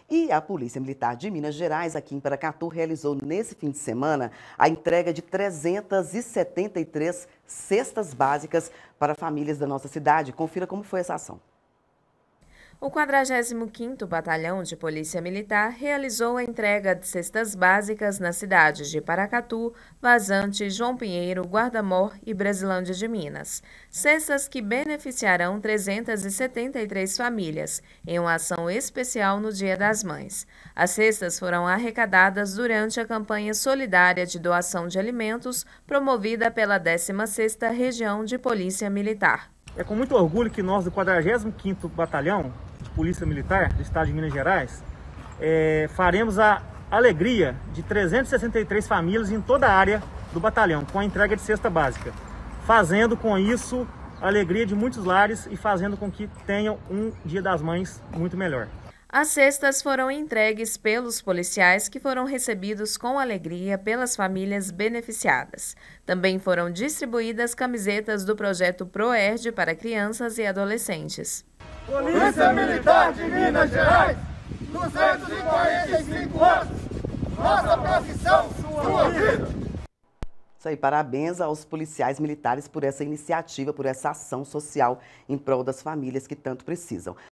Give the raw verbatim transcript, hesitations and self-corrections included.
E a Polícia Militar de Minas Gerais, aqui em Paracatu, realizou nesse fim de semana a entrega de trezentas e setenta e três cestas básicas para famílias da nossa cidade. Confira como foi essa ação. O quadragésimo quinto Batalhão de Polícia Militar realizou a entrega de cestas básicas nas cidades de Paracatu, Vazante, João Pinheiro, Guarda-Mor e Brasilândia de Minas. Cestas que beneficiarão trezentas e setenta e três famílias, em uma ação especial no Dia das Mães. As cestas foram arrecadadas durante a campanha solidária de doação de alimentos promovida pela décima sexta Região de Polícia Militar. É com muito orgulho que nós do quadragésimo quinto Batalhão de Polícia Militar do Estado de Minas Gerais é, faremos a alegria de trezentas e sessenta e três famílias em toda a área do batalhão com a entrega de cesta básica, fazendo com isso a alegria de muitos lares e fazendo com que tenham um Dia das Mães muito melhor. As cestas foram entregues pelos policiais que foram recebidos com alegria pelas famílias beneficiadas. Também foram distribuídas camisetas do projeto ProERD para crianças e adolescentes. Polícia Militar de Minas Gerais, duzentos e quarenta e cinco anos, nossa profissão, sua vida. Isso aí, parabéns aos policiais militares por essa iniciativa, por essa ação social em prol das famílias que tanto precisam.